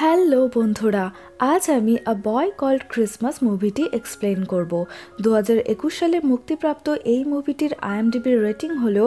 Hello বন্ধুরা, আজ আমি আ বয় কল্ড ক্রিসমাস মুভিটি এক্সপ্লেন করব। 2021 সালে মুক্তিপ্রাপ্ত এই মুভিটির IMDb রেটিং হলো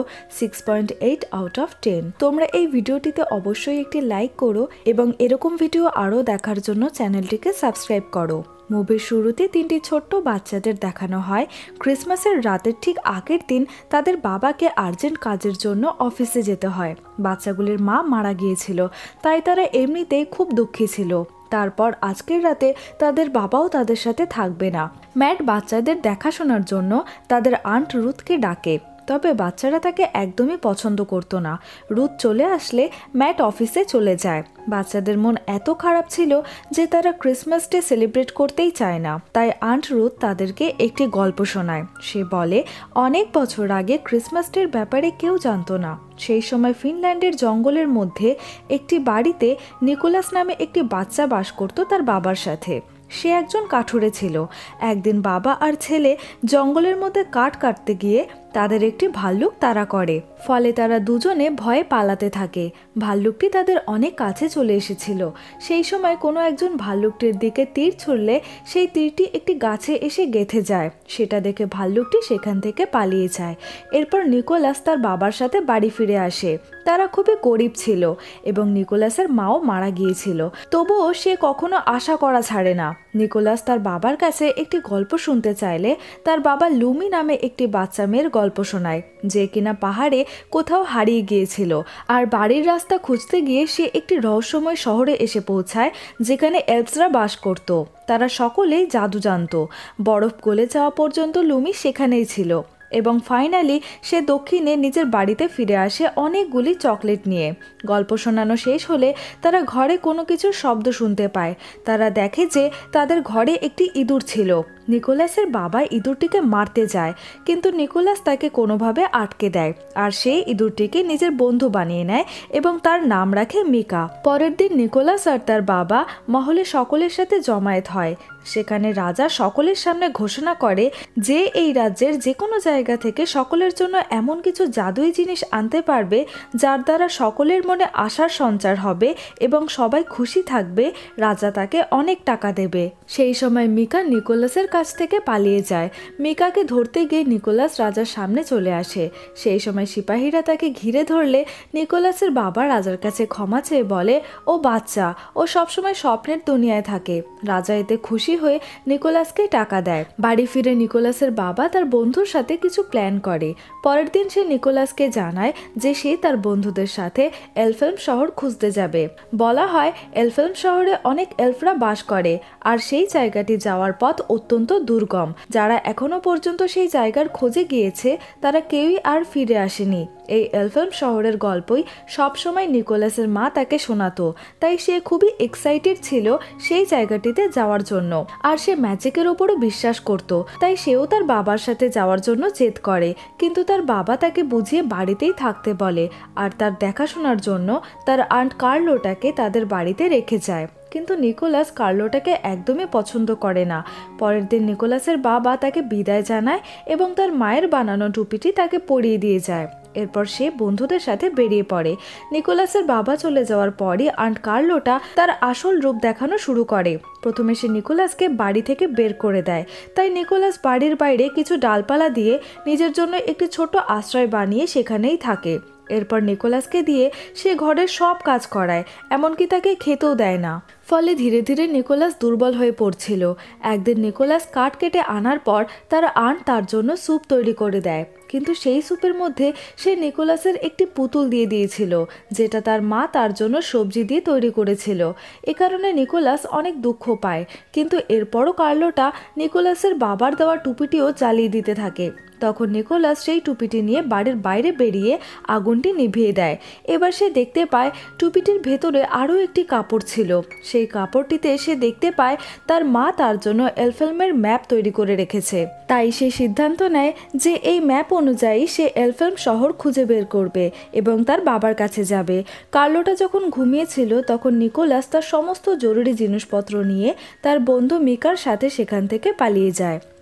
6.8 আউট অফ 10। তোমরা এই ভিডিওটিতে অবশ্যই একটি লাইক করো এবং এরকম ভিডিও আরও দেখার জন্য চ্যানেলটিকে সাবস্ক্রাইব করো। মুভির শুরুতে তিনটি ছোট্ট বাচ্চাদের দেখানো হয় ক্রিসমাসের রাতের ঠিক আগের দিন তাদের বাবাকে আর্জেন্ট কাজের জন্য অফিসে যেতে হয়। বাচ্চাগুলির মা মারা গিয়েছিল, তাই তারা এমনিতেই খুব দুঃখী ছিল। তারপর আজকের রাতে তাদের বাবাও তাদের সাথে থাকবে না। ম্যাট বাচ্চাদের দেখাশোনার জন্য তাদের আন্ট রুথকে ডাকে, তবে বাচ্চারা তাকে একদমই পছন্দ করতো না। রুথ চলে আসলে ম্যাট অফিসে চলে যায়। বাচ্চাদের মন এত খারাপ ছিল যে তারা ক্রিসমাস ডে সেলিব্রেট করতেই চায় না। তাই আন্ট রুথ তাদেরকে একটি গল্প শোনায়। সে বলে, অনেক বছর আগে ক্রিসমাস ডের ব্যাপারে কেউ জানতো না। সেই সময় ফিনল্যান্ডের জঙ্গলের মধ্যে একটি বাড়িতে নিকোলাস নামে একটি বাচ্চা বাস করত তার বাবার সাথে। সে একজন কাঠুরে ছিল। একদিন বাবা আর ছেলে জঙ্গলের মধ্যে কাঠ কাটতে গিয়ে তাদের একটি ভাল্লুক তাড়া করে, ফলে তারা দুজনে ভয়ে পালাতে থাকে। ভাল্লুকটি তাদের অনেক কাছে চলে এসেছিল। সেই সময় কোনো একজন ভাল্লুকটির দিকে তীর ছুড়লে সেই তীরটি একটি গাছে এসে গেঁথে যায়। সেটা দেখে ভাল্লুকটি সেখান থেকে পালিয়ে যায়। এরপর নিকোলাস তার বাবার সাথে বাড়ি ফিরে আসে। তারা খুবই গরিব ছিল এবং নিকোলাসের মাও মারা গিয়েছিল, তবুও সে কখনো আশা করা ছাড়ে না। নিকোলাস তার বাবার কাছে একটি গল্প শুনতে চাইলে তার বাবা লুমি নামে একটি বাচ্চা মেয়ের গল্প শোনায়, যে কিনা পাহাড়ে কোথাও হারিয়ে গিয়েছিল। আর বাড়ির রাস্তা খুঁজতে গিয়ে সে একটি রহস্যময় শহরে এসে পৌঁছায় যেখানে এলফসরা বাস করত। তারা সকলেই জাদু জানত। বরফ গলে যাওয়া পর্যন্ত লুমি সেখানেই ছিল এবং ফাইনালি সে দক্ষিণে নিজের বাড়িতে ফিরে আসে অনেকগুলি চকলেট নিয়ে। গল্প শোনানো শেষ হলে তারা ঘরে কোনো কিছুর শব্দ শুনতে পায়। তারা দেখে যে তাদের ঘরে একটি ইঁদুর ছিল। নিকোলাসের বাবা ইঁদুরটিকে মারতে যায়, কিন্তু নিকোলাস তাকে কোনোভাবে আটকে দেয় আর সেই ইঁদুরটিকে নিজের বন্ধু বানিয়ে নেয় এবং তার নাম রাখে মিকা। পরের দিন নিকোলাস আর তার বাবা মহলে সকলের সাথে জমায়েত হয়। সেখানে রাজা সকলের সামনে ঘোষণা করে যে এই রাজ্যের যে কোনো জায়গা থেকে সকলের জন্য এমন কিছু জাদুই জিনিস আনতে পারবে যার দ্বারা সকলের মনে আশার সঞ্চার হবে এবং সবাই খুশি থাকবে, রাজা তাকে অনেক টাকা দেবে। সেই সময় মিকা নিকোলাসের কাছ থেকে পালিয়ে যায়। মিকাকে ধরতে গিয়ে নিকোলাস রাজার সামনে চলে আসে। সেই সময় সিপাহীরা তাকে ঘিরে ধরলে নিকোলাসের বাবা রাজার কাছে ক্ষমা চেয়ে বলে, ও বাচ্চা, ও সবসময় স্বপ্নের দুনিয়ায় থাকে। রাজা এতে খুশি হয়ে নিকোলাসকে টাকা দেয়। বাড়ি ফিরে নিকোলাসের বাবা তার বন্ধুর সাথে কিছু প্ল্যান করে। পরের দিন সে নিকোলাসকে জানায় যে সে তার বন্ধুদের সাথে এলফেলম শহর খুঁজতে যাবে। বলা হয় এলফেলম শহরে অনেক এলফরা বাস করে আর সেই জায়গাটি যাওয়ার পথ অত্যন্ত দুর্গম। যারা এখনো পর্যন্ত সেই জায়গার খোঁজে গিয়েছে তারা কেউই আর ফিরে আসেনি। এই এলফেলম শহরের গল্পই সবসময় নিকোলাসের মা তাকে শোনাতো, তাই সে খুবই এক্সাইটেড ছিল সেই জায়গাটিতে যাওয়ার জন্য। আর সে ম্যাজিকের ওপরও বিশ্বাস করত, তাই সেও তার বাবার সাথে যাওয়ার জন্য জেদ করে। কিন্তু তার বাবা তাকে বুঝিয়ে বাড়িতেই থাকতে বলে আর তার দেখাশোনার জন্য তার আন্ট কার্লোটাকে তাদের বাড়িতে রেখে যায়। কিন্তু নিকোলাস কার্লোটাকে একদমই পছন্দ করে না। পরের দিন নিকোলাসের বাবা তাকে বিদায় জানায় এবং তার মায়ের বানানো টুপিটি তাকে পরিয়ে দিয়ে যায়। এরপর সে বন্ধুদের সাথে বেরিয়ে পড়ে। নিকোলাসের বাবা চলে যাওয়ার পরই আন্ট কার্লোটা তার আসল রূপ দেখানো শুরু করে। প্রথমে সে নিকোলাসকে বাড়ি থেকে বের করে দেয়, তাই নিকোলাস বাড়ির বাইরে কিছু ডালপালা দিয়ে নিজের জন্য একটি ছোট আশ্রয় বানিয়ে সেখানেই থাকে। এরপর নিকোলাসকে দিয়ে সে ঘরের সব কাজ করায়, এমনকি তাকে খেতেও দেয় না। ফলে ধীরে ধীরে নিকোলাস দুর্বল হয়ে পড়ছিল। একদিন নিকোলাস কাঠ কেটে আনার পর তার আন্ট তার জন্য স্যুপ তৈরি করে দেয়, কিন্তু সেই স্যুপের মধ্যে সে নিকোলাসের একটি পুতুল দিয়ে দিয়েছিল যেটা তার মা তার জন্য সবজি দিয়ে তৈরি করেছিল। এ কারণে নিকোলাস অনেক দুঃখ পায়, কিন্তু এরপরও কার্লোটা নিকোলাসের বাবার দেওয়া টুপিটিও জ্বালিয়ে দিতে থাকে। তখন নিকোলাস সেই টুপিটি নিয়ে বাড়ির বাইরে বেরিয়ে আগুনটি নিভিয়ে দেয়। এবার সে দেখতে পায় টুপিটির ভেতরে আরও একটি কাপড় ছিল। সেই কাপড়টিতে সে দেখতে পায় তার মা তার জন্য এলফেলমের ম্যাপ তৈরি করে রেখেছে। তাই সে সিদ্ধান্ত নেয় যে এই ম্যাপ অনুযায়ী সে এলফেলম শহর খুঁজে বের করবে এবং তার বাবার কাছে যাবে। কার্লোটা যখন ঘুমিয়েছিল তখন নিকোলাস তার সমস্ত জরুরি জিনিসপত্র নিয়ে তার বন্ধু মিকার সাথে সেখান থেকে পালিয়ে যায়।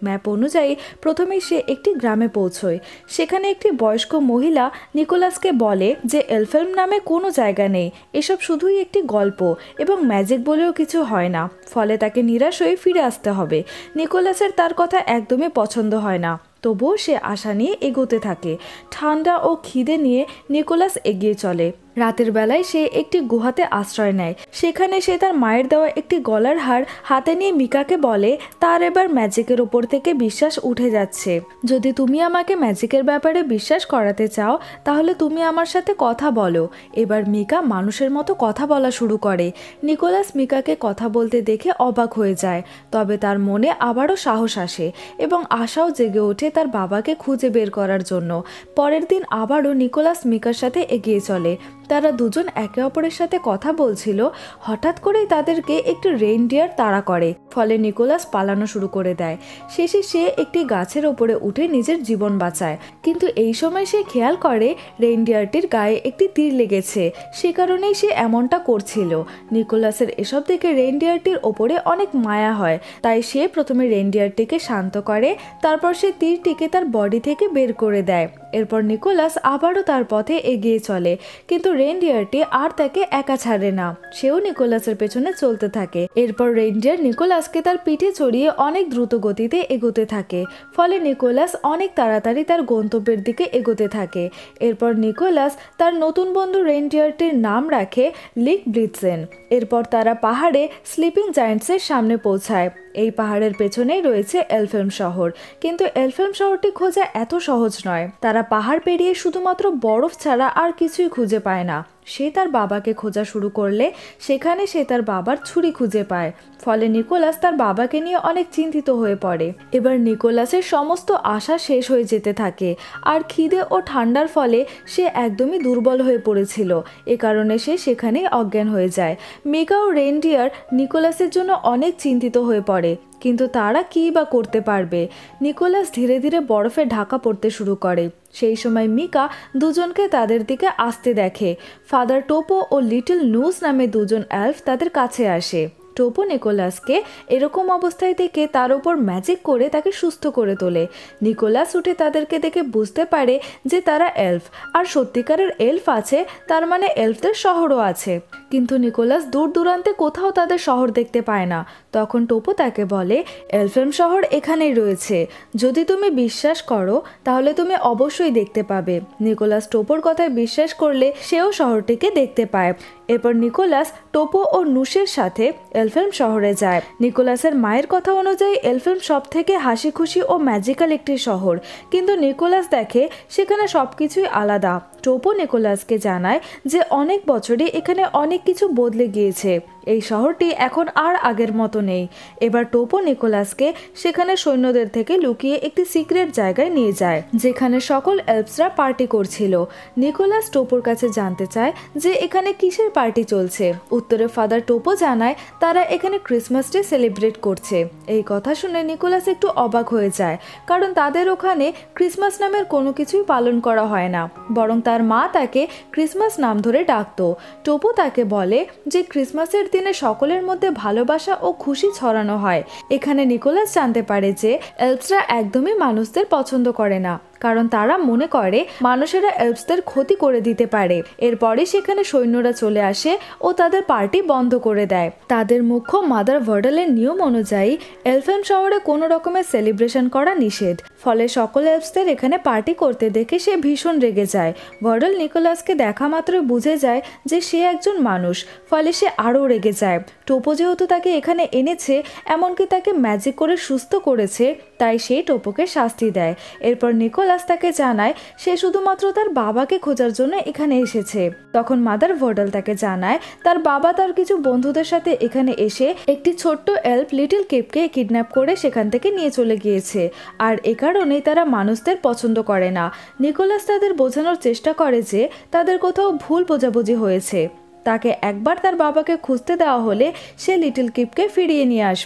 ম্যাপ অনুযায়ী প্রথমেই সে একটি গ্রামে পৌঁছয়। সেখানে একটি বয়স্ক মহিলা নিকোলাসকে বলে যে এলফেল্ম নামে কোনো জায়গা নেই, এসব শুধুই একটি গল্প এবং ম্যাজিক বলেও কিছু হয় না, ফলে তাকে নিরাশ হয়ে ফিরে আসতে হবে। নিকোলাসের তার কথা একদমই পছন্দ হয় না, তবুও সে আশা নিয়ে এগোতে থাকে। ঠান্ডা ও খিদে নিয়ে নিকোলাস এগিয়ে চলে। রাতের বেলায় সে একটি গুহাতে আশ্রয় নেয়। সেখানে সে তার মায়ের দেওয়া একটি গলার হার হাতে নিয়ে মিকাকে বলে তার এবার ম্যাজিকের ওপর থেকে বিশ্বাস উঠে যাচ্ছে। যদি তুমি আমাকে ম্যাজিকের ব্যাপারে বিশ্বাস করাতে চাও তাহলে তুমি আমার সাথে কথা বলো। এবার মিকা মানুষের মতো কথা বলা শুরু করে। নিকোলাস মিকাকে কথা বলতে দেখে অবাক হয়ে যায়, তবে তার মনে আবারও সাহস আসে এবং আশাও জেগে ওঠে তার বাবাকে খুঁজে বের করার জন্য। পরের দিন আবারও নিকোলাস মিকার সাথে এগিয়ে চলে। তারা দুজন একে অপরের সাথে কথা বলছিল, হঠাৎ করেই তাদেরকে একটি রেইনডিয়ার তাড়া করে, ফলে নিকোলাস পালানো শুরু করে দেয়। শেষে সে একটি গাছের ওপরে উঠে নিজের জীবন বাঁচায়, কিন্তু এই সময় সে খেয়াল করে রেইনডিয়ারটির গায়ে একটি তীর লেগেছে, সে কারণেই সে এমনটা করছিল। নিকোলাসের এসব দেখে রেইনডিয়ারটির ওপরে অনেক মায়া হয়, তাই সে প্রথমে রেইনডিয়ারটিকে শান্ত করে, তারপর সে তীরটিকে তার বডি থেকে বের করে দেয়। এরপর নিকোলাস আবারও তার পথে এগিয়ে চলে, কিন্তু রেইনডিয়ারটি আর তাকে একা ছাড়ে না, সেও নিকোলাসের পেছনে চলতে থাকে। এরপর রেইনডিয়ার নিকোলাসকে তার পিঠে চড়িয়ে অনেক দ্রুত গতিতে এগোতে থাকে, ফলে নিকোলাস অনেক তাড়াতাড়ি তার গন্তব্যের দিকে এগোতে থাকে। এরপর নিকোলাস তার নতুন বন্ধু রেইনডিয়ারটির নাম রাখে লিক ব্লিটজেন। এরপর তারা পাহাড়ে স্লিপিং জায়ান্টসের সামনে পৌঁছায়। এই পাহাড়ের পেছনেই রয়েছে এলফেল্ম শহর, কিন্তু এলফেল্ম শহরটি খোঁজা এত সহজ নয়। তারা পাহাড় পেরিয়ে শুধুমাত্র বরফ ছাড়া আর কিছুই খুঁজে পায় না। সে তার বাবাকে খোঁজা শুরু করলে সেখানে সে তার বাবার ছুরি খুঁজে পায়, ফলে নিকোলাস তার বাবাকে নিয়ে অনেক চিন্তিত হয়ে পড়ে। এবার নিকোলাসের সমস্ত আশা শেষ হয়ে যেতে থাকে, আর খিদে ও ঠান্ডার ফলে সে একদমই দুর্বল হয়ে পড়েছিল। এ কারণে সে সেখানেই অজ্ঞান হয়ে যায়। মিকা ও রেইনডিয়ার নিকোলাসের জন্য অনেক চিন্তিত হয়ে পড়ে, কিন্তু তারা কী বা করতে পারবে। নিকোলাস ধীরে ধীরে বরফে ঢাকা পড়তে শুরু করে। সেই সময় মিকা দুজনকে তাদের দিকে আসতে দেখে। ফাদার টোপো ও লিটল নুস নামে দুজন এলফ তাদের কাছে আসে। টোপো নিকোলাসকে এরকম অবস্থায় দেখে তার উপর ম্যাজিক করে তাকে সুস্থ করে তোলে। নিকোলাস উঠে তাদেরকে দেখে বুঝতে পারে যে তারা এলফ, আর সত্যিকারের এলফ আছে, তার মানে এলফদের শহরও আছে। কিন্তু নিকোলাস দূর দূরান্তে কোথাও তাদের শহর দেখতে পায় না। তখন টোপো তাকে বলে এলফেল্ম শহর এখানেই রয়েছে, যদি তুমি বিশ্বাস করো তাহলে তুমি অবশ্যই দেখতে পাবে। নিকোলাস টোপোর কথায় বিশ্বাস করলে সেও শহরটিকে দেখতে পায়। এরপর নিকোলাস টোপো ও নুসের সাথে এলফেল্ম শহরে যায়। নিকোলাসের মায়ের কথা অনুযায়ী এলফেল্ম সব থেকে হাসি খুশি ও ম্যাজিক্যাল একটি শহর, কিন্তু নিকোলাস দেখে সেখানে সবকিছুই আলাদা। টোপো নিকোলাসকে জানায় যে অনেক বছরে এখানে অনেক কিছু বদলে গিয়েছে, এই শহরটি এখন আর আগের মতো নেই। এবার টোপো নিকোলাসকে সেখানে সৈন্যদের থেকে লুকিয়ে একটি সিক্রেট জায়গায় নিয়ে যায়, যেখানে সকল এলফসরা পার্টি করছিল। নিকোলাস টোপোর কাছে জানতে চায় যে এখানে কিসের পার্টি চলছে। উত্তরে ফাদার টোপো জানায় তারা এখানে ক্রিসমাস ডে সেলিব্রেট করছে। এই কথা শুনে নিকোলাস একটু অবাক হয়ে যায়, কারণ তাদের ওখানে ক্রিসমাস নামের কোনো কিছুই পালন করা হয় না, বরং তার মা তাকে ক্রিসমাস নাম ধরে ডাকতো। টোপো তাকে বলে যে ক্রিসমাসের দিনে সকলের মধ্যে ভালোবাসা ও খুশি ছড়ানো হয়। এখানে নিকোলাস জানতে পারে যে এলফসরা একদমই মানুষদের পছন্দ করে না, কারণ তারা মনে করে মানুষেরা এলফসদের ক্ষতি করে দিতে পারে। এরপরে সেখানে সৈন্যরা চলে আসে ও তাদের পার্টি বন্ধ করে দেয়। তাদের মুখ্য মাদার ভার্ডালের নিয়ম অনুযায়ী এলফেল্ম শহরে কোনো রকমের সেলিব্রেশন করা নিষেধ, ফলে সকল এলফসদের এখানে পার্টি করতে দেখে সে ভীষণ রেগে যায়। ভার্ডাল নিকোলাসকে দেখা মাত্রই বুঝে যায় যে সে একজন মানুষ, ফলে সে আরও রেগে যায়। টোপো যেহেতু তাকে এখানে এনেছে, এমনকি তাকে ম্যাজিক করে সুস্থ করেছে, তাই সে টোপোকে শাস্তি দেয়। এরপর নিকোলাস তাকে জানায় সে শুধুমাত্র তার বাবাকে খোঁজার জন্য এখানে এসেছে। তখন মাদার ভার্ডাল তাকে জানায় তার বাবা তার কিছু বন্ধুদের সাথে এখানে এসে একটি ছোট্ট এলফ লিটল কিপকে কিডন্যাপ করে সেখান থেকে নিয়ে চলে গিয়েছে, আর এ কারণেই তারা মানুষদের পছন্দ করে না। নিকোলাস তাদের বোঝানোর চেষ্টা করে যে তাদের কোথাও ভুল বোঝাবুঝি হয়েছে, তাকে একবার তার বাবাকে খুঁজতে দেওয়া হলে সে লিটল কিপকে ফিরিয়ে নিয়ে আসবে।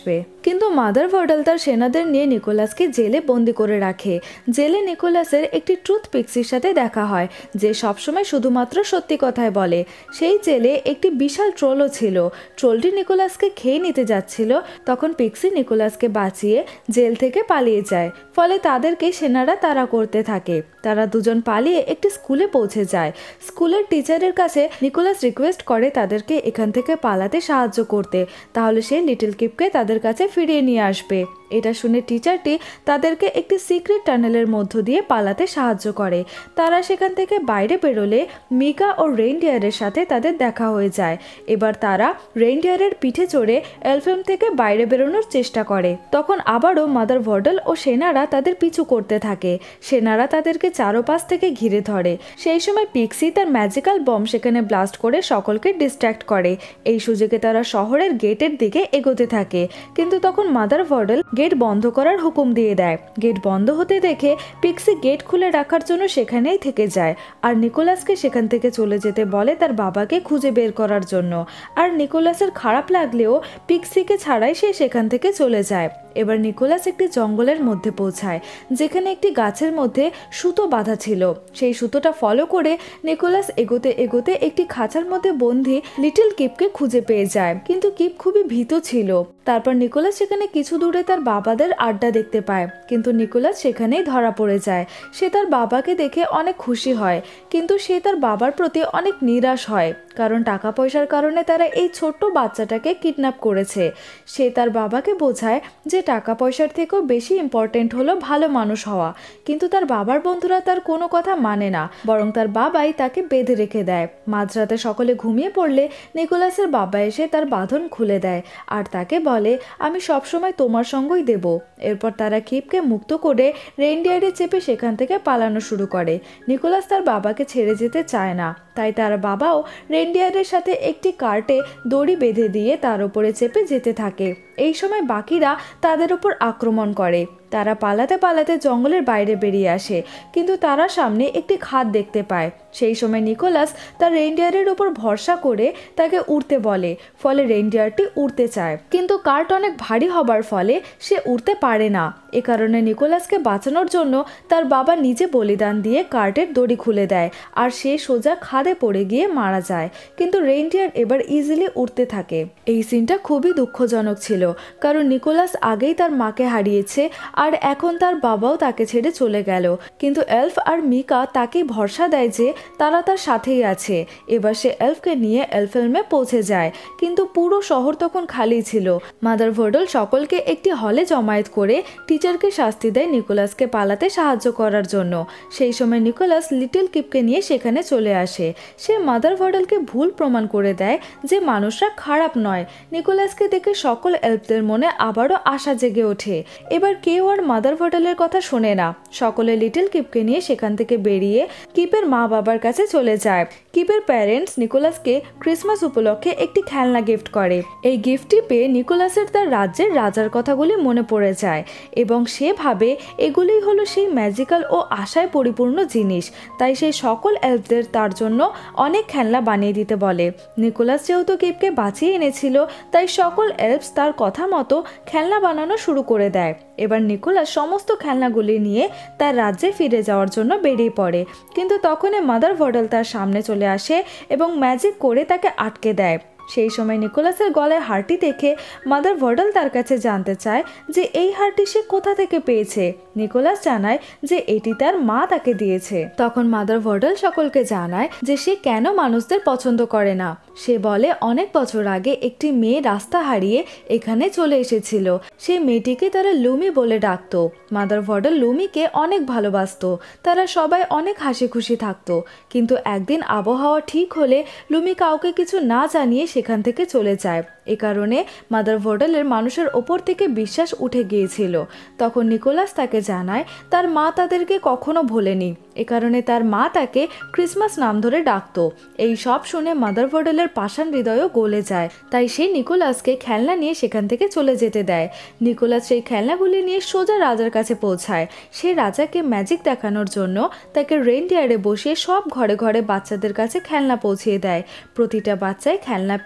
কিন্তু মাদার ভার্ডাল তার সেনাদের নিয়ে নিকোলাসকে জেলে বন্দি করে রাখে। জেলে নিকোলাসের একটি ট্রুথ পিক্সির সাথে দেখা হয় যে সবসময় শুধুমাত্র সত্যি কথাই বলে। সেই জেলে একটি বিশাল ট্রোলও ছিল। ট্রোলটি নিকোলাসকে খেয়ে নিতে যাচ্ছিল, তখন পিক্সি নিকোলাসকে বাঁচিয়ে জেল থেকে পালিয়ে যায়। ফলে তাদেরকে সেনারা তাড়া করতে থাকে। তারা দুজন পালিয়ে একটি স্কুলে পৌঁছে যায়। স্কুলের টিচারের কাছে নিকোলাস রিকোয়েস্ট করে তাদেরকে এখান থেকে পালাতে সাহায্য করতে, তাহলে সে লিটল কিপকে তাদের কাছে ফিরিয়ে নিয়ে আসবে। এটা শুনে টিচারটি তাদেরকে একটি সিক্রেট টানেলের মধ্য দিয়ে পালাতে সাহায্য করে। তারা সেখান থেকে বাইরে বেরোলে মিকা ও রেইনডিয়ারের সাথে তাদের দেখা হয়ে যায়। এবার তারা রেইনডিয়ারের পিঠে চড়ে এলফহেম থেকে বাইরে বেরোনোর চেষ্টা করে। তখন আবারও মাদার ভার্ডাল ও সেনারা তাদের পিছু করতে থাকে। সেনারা তাদেরকে চারপাশ থেকে ঘিরে ধরে। সেই সময় পিক্সি তার ম্যাজিক্যাল বম সেখানে ব্লাস্ট করে সকলকে ডিস্ট্র্যাক্ট করে। এই সুযোগে তারা শহরের গেটের দিকে এগোতে থাকে, কিন্তু তখন মাদার ভার্ডাল গেট বন্ধ করার হুকুম দিয়ে দেয়। গেট বন্ধ হতে দেখে পিক্সি গেট খুলে রাখার জন্য সেখানেই থেকে যায় আর নিকোলাসকে সেখান থেকে চলে যেতে বলে তার বাবাকে খুঁজে বের করার জন্য। আর নিকোলাসের খারাপ লাগলেও পিক্সিকে ছাড়াই সে সেখান থেকে চলে যায়। এবার নিকোলাস একটি জঙ্গলের মধ্যে পৌঁছায়, যেখানে একটি গাছের মধ্যে সুতো বাঁধা ছিল। সেই সুতোটা ফলো করে নিকোলাস এগোতে এগোতে একটি খাঁচার মধ্যে বন্দি লিটল কিপকে খুঁজে পেয়ে যায়, কিন্তু কিপ খুবই ভীত ছিল। তারপর নিকোলাস সেখানে কিছু দূরে তার বাবাদের আড্ডা দেখতে পায়, কিন্তু নিকোলাস সেখানেই ধরা পড়ে যায়। সে তার বাবাকে দেখে অনেক খুশি হয়, কিন্তু সে তার বাবার প্রতি অনেক নিরাশ হয়, কারণ টাকা পয়সার কারণে তারা এই ছোট্ট বাচ্চাটাকে কিডন্যাপ করেছে। সে তার বাবাকে বোঝায় যে টাকা পয়সার থেকেও বেশি ইম্পর্টেন্ট হলো ভালো মানুষ হওয়া, কিন্তু তার বাবার বন্ধুরা তার কোনো কথা মানে না, বরং তার বাবাই তাকে বেঁধে রেখে দেয়। মাঝরাতে সকলে ঘুমিয়ে পড়লে নিকোলাসের বাবা এসে তার বাঁধন খুলে দেয় আর তাকে বলে, আমি সবসময় তোমার সঙ্গই দেব। এরপর তারা কিপকে মুক্ত করে রেইনডিয়ারে চেপে সেখান থেকে পালানো শুরু করে। নিকোলাস তার বাবাকে ছেড়ে যেতে চায় না, তাই তার বাবাও রেইনডিয়ারের সাথে একটি কার্টে দড়ি বেঁধে দিয়ে তার উপরে চেপে যেতে থাকে। এই সময় বাকিরা তাদের উপর আক্রমণ করে। তারা পালাতে পালাতে জঙ্গলের বাইরে বেরিয়ে আসে, কিন্তু তারা সামনে একটি খাদ দেখতে পায়। সেই সময় নিকোলাস তার রেইনডিয়ারের উপর ভরসা করে তাকে উড়তে বলে, ফলে রেইনডিয়ারটি উড়তে চায়, কিন্তু কার্ট অনেক ভারী হবার ফলে সে উড়তে পারে না। এ কারণে নিকোলাসকে বাঁচানোর জন্য তার বাবা নিজে বলিদান দিয়ে কার্টের দড়ি খুলে দেয় আর সে সোজা খাদে পড়ে গিয়ে মারা যায়। কিন্তু রেইনডিয়ার এবার ইজিলি উড়তে থাকে। এই সিনটা খুবই দুঃখজনক ছিল, কারণ নিকোলাস আগেই তার মাকে হারিয়েছে আর এখন তার বাবাও তাকে ছেড়ে চলে গেল। কিন্তু এলফ আর মিকা তাকে ভরসা দেয় যে তারা তার সাথেই আছে। এবার সে এলফকে নিয়ে এলফহেমে পৌঁছে যায়, কিন্তু পুরো শহর তখন খালি ছিল। মাদার ভার্ডাল সকলকে একটি হলে জমায়েত করে টিচারকে শাস্তি দেয় নিকোলাসকে পালাতে সাহায্য করার জন্য। সেই সময় নিকোলাস লিটল কিপকে নিয়ে সেখানে চলে আসে। সে মাদার ভার্ডালকে ভুল প্রমাণ করে দেয় যে মানুষরা খারাপ নয়। নিকোলাসকে দেখে সকল এলফদের মনে আবারও আশা জেগে ওঠে। এবার কেউ আর মাদার ভার্ডালের কথা শোনে না। সকলে লিটল কিপকে নিয়ে সেখান থেকে বেরিয়ে কিপের মা বাবার কাছে চলে যায়। কিপের প্যারেন্টস নিকোলাসকে ক্রিসমাস উপলক্ষে একটি খেলনা গিফট করে। এই গিফটটি পেয়ে নিকোলাসের তার রাজ্যের রাজার কথাগুলি মনে পড়ে যায় এবং সে ভাবে এগুলোই হলো সেই ম্যাজিক্যাল ও আশায় পরিপূর্ণ জিনিস। তাই সেই সকল এলফদের তার জন্য অনেক খেলনা বানিয়ে দিতে বলে। নিকোলাস যেহেতু কিপকে বাঁচিয়ে এনেছিল, তাই সকল এলফস তার কথা মতো খেলনা বানানো শুরু করে দেয়। এবার নিকোলাস সমস্ত খেলনাগুলি নিয়ে তার রাজ্যে ফিরে যাওয়ার জন্য বেরিয়ে পড়ে, কিন্তু তখনই মাদার ভার্ডাল তার সামনে চলে আসে এবং ম্যাজিক করে তাকে আটকে দেয়। সেই সময় নিকোলাসের গলায় হারটি দেখে মাদার ভার্ডাল তার কাছে জানতে চায় যে এই হারটি সে কোথা থেকে পেয়েছে। নিকোলাস জানায় যে এটি তার মা তাকে দিয়েছে। তখন মাদার ভার্ডাল সকলকে জানায় যে সে কেন মানুষদের পছন্দ করে না। সে বলে অনেক বছর আগে একটি মেয়ে রাস্তা হারিয়ে এখানে চলে এসেছিল। সেই মেয়েটিকে তারা লুমি বলে ডাকতো। মাদার ভার্ডাল লুমিকে অনেক ভালোবাসতো। তারা সবাই অনেক হাসি খুশি থাকতো। কিন্তু একদিন আবহাওয়া ঠিক হলে লুমি কাউকে কিছু না জানিয়ে সেখান থেকে চলে যায়। এ কারণে মাদার ভার্ডালের মানুষের ওপর থেকে বিশ্বাস উঠে গিয়েছিল। তখন নিকোলাস তাকে জানায় তার মা তাদেরকে কখনো ভোলেনি। এ কারণে তার মা তাকে ক্রিসমাস নাম ধরে ডাকতো। এই সব শুনে মাদার ভার্ডালের পাষাণ হৃদয়ও গলে যায়। তাই সে নিকোলাসকে খেলনা নিয়ে সেখান থেকে চলে যেতে দেয়। নিকোলাস সেই খেলনাগুলি নিয়ে সোজা রাজার কাছে পৌঁছায়। সে রাজাকে ম্যাজিক দেখানোর জন্য তাকে রেইনডিয়ারে বসিয়ে সব ঘরে ঘরে বাচ্চাদের কাছে খেলনা পৌঁছিয়ে দেয়। প্রতিটা বাচ্চাই খেলনা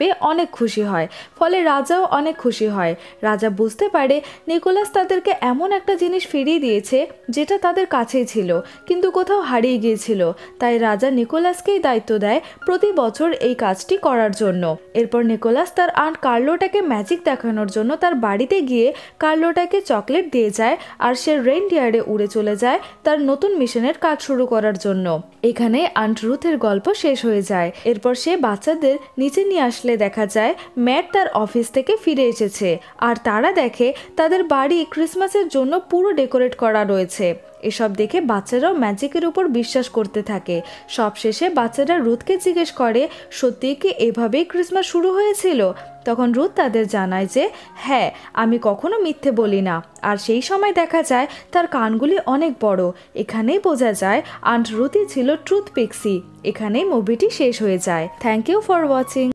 পেয়ে অনেক খুশি হয়, ফলে রাজাও অনেক খুশি হয়। রাজা বুঝতে পারে নিকোলাস তাদেরকে এমন একটা জিনিস ফিরিয়ে দিয়েছে যেটা তাদের কাছেই ছিল কিন্তু কোথাও হারিয়ে গিয়েছিল। তাই রাজা নিকোলাসকেই দায়িত্ব দেয় প্রতি বছর এই কাজটি করার জন্য। এরপর নিকোলাস তার আন্ট কার্লোটাকে ম্যাজিক দেখানোর জন্য তার বাড়িতে গিয়ে কার্লোটাকে চকলেট দিয়ে যায় আর সে রেইনডিয়ারে উড়ে চলে যায় তার নতুন মিশনের কাজ শুরু করার জন্য। এখানে আন্ট রুথের গল্প শেষ হয়ে যায়। এরপর সে বাচ্চাদের নিচে নিয়ে আসলে দেখা যায় ম্যাট তার অফিস থেকে ফিরে এসেছে আর তারা দেখে তাদের বাড়ি ক্রিসমাসের জন্য পুরো ডেকোরেট করা রয়েছে। এসব দেখে বাচ্চারাও ম্যাজিকের উপর বিশ্বাস করতে থাকে। সবশেষে বাচ্চারা রুথকে জিজ্ঞেস করে সত্যিই কি এভাবেই ক্রিসমাস শুরু হয়েছিল। তখন রুথ তাদের জানায় যে হ্যাঁ, আমি কখনো মিথ্যে বলি না। আর সেই সময় দেখা যায় তার কানগুলি অনেক বড়। এখানেই বোঝা যায় আন্ট রুথই ছিল ট্রুথ পিক্সি। এখানেই মুভিটি শেষ হয়ে যায়। Thank you for watching.